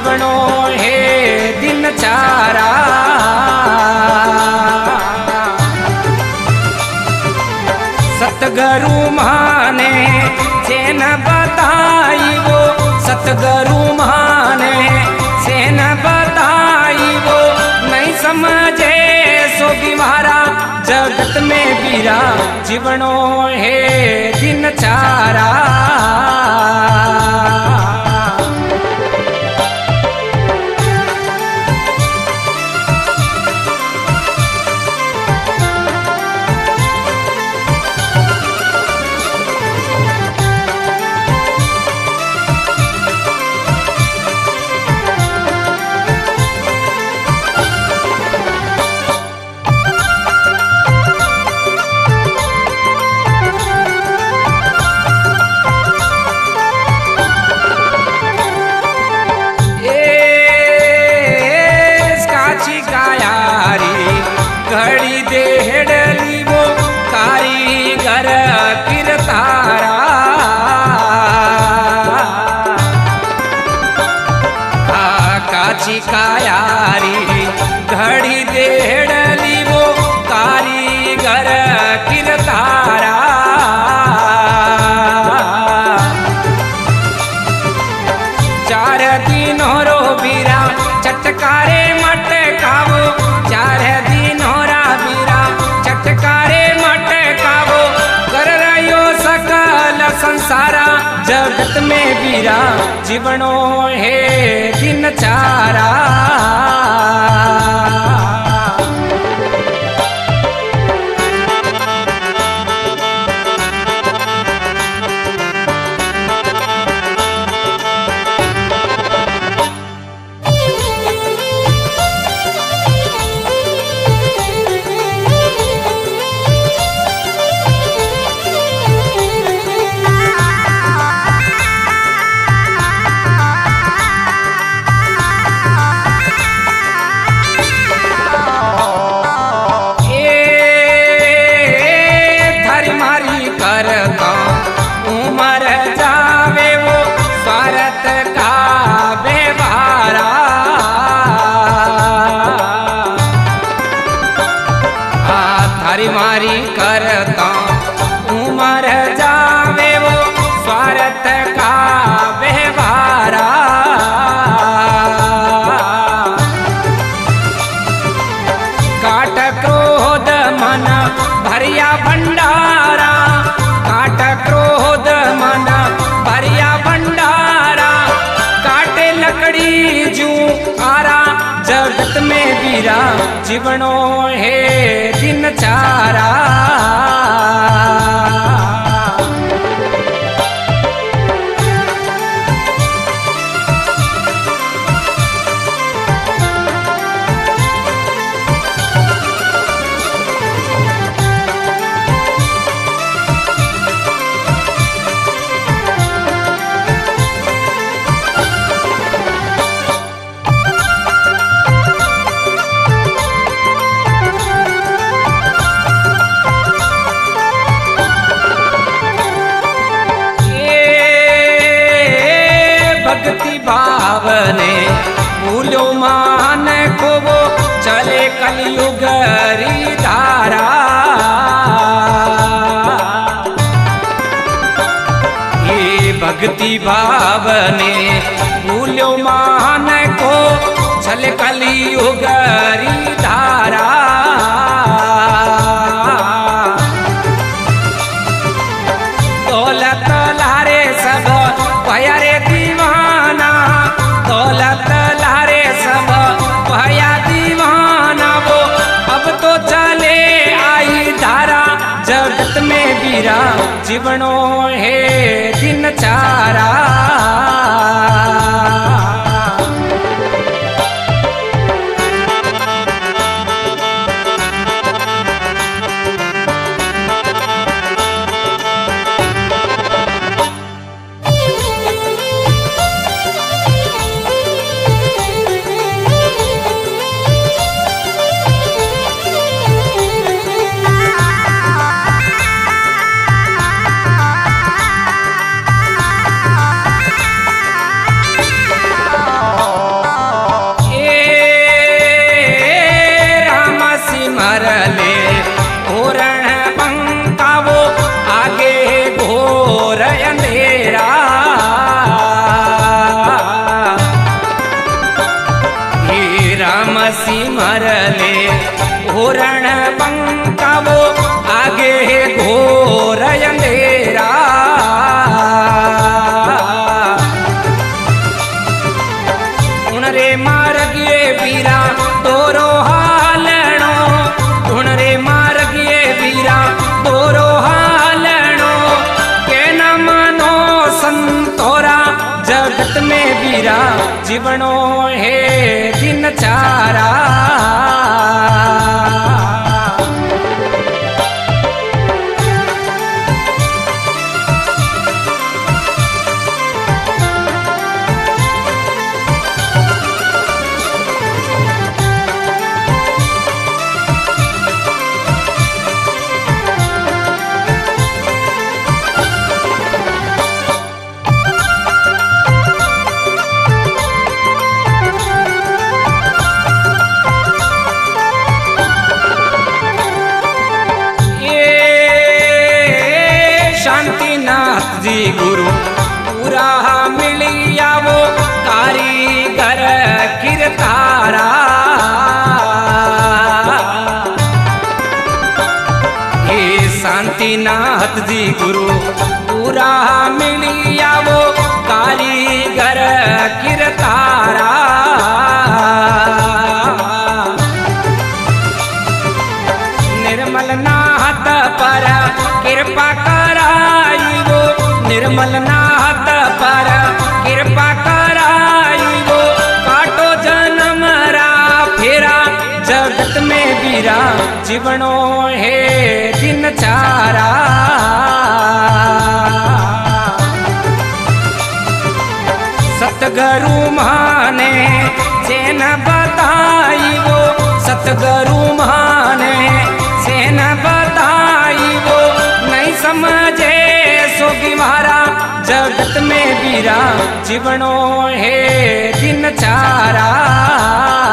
जीवनो है दिनचारा। सतगुरु माने चैन बताई वो, सतगुरु माने चैन बताई वो, नहीं समझे सो बीमारा जगत में बीरा, जीवनो है दिनचारा। घड़ी देहड़ली वो कारीगर किरतारा, काची कायारी घड़ी देहड़ली वो कारीगर किरतारा। चार दिनों रो बीरा चटकारे मटकावो, चार दिनों चटकारे मटकावो, कर रयो सकल संसारा जगत में बीरा, जीवनो है दिनचारा। उमर जावे वो स्वार्थ का व्यवहारा, थारी मारी करता उमर जावे वो स्वार्थ का व्यवहारा। काट क्रोध मन भरिया भंडारा, काट क्रोध मन भरिया भंडारा, काटे लकड़ी जू आरा जगत में बीरा, जीवनो है दिनचारा। भक्ति भावने भूलो मान को वो चले कलयुग री धारा। ये भक्ति भावने भूलो मान को चले कलयुग री धारा। दौलत लारे सब प्यारे दीवाना, दौलत लारे सब भया दीवाना वो, अब तो चले आई धारा जगत में बीरा, जीवनो है दिनचारा। चले घोरण पंका वो आगे घोर अंधेरा। उन रे मार्गिए वीरा तोरो हालणो, उन रे मार्गिए वीरा तोरो हालणो, के न मनो संतोरा जगत में वीरा जीवनो है दिन चारा। शांतिनाथ जी गुरु पूरा मिलिया वो कारीगर किरतारा। हे शांतिनाथ जी गुरु पूरा मिलिया वो कारीगर किरतारा। निर्मल नाथ पर कृपा कराई वो, निर्मल नाथ पर कृपा कराई वो, काटो जन्म रा फेरा जगत में। में वीरा जीवनो है दिन चारा। सतगुरु माने जेन बताई वो, सतगुरु माने सेन बताई वो, नहीं समझे सो गिवारा जगत में वीरा जीवनो है दिन चारा। सतगुरु माने जेन बताई वो, सतगुरु माने सेन बताई वो, नहीं समझे सो गिवारा जगत में वीरा जीवनो है दिन चारा। सतगुरु माने जेन बताई वो, सतगुरु माने सेन बताई वो, नहीं समझे सो गिवारा जगत में वीरा जीवनो है दिन चारा।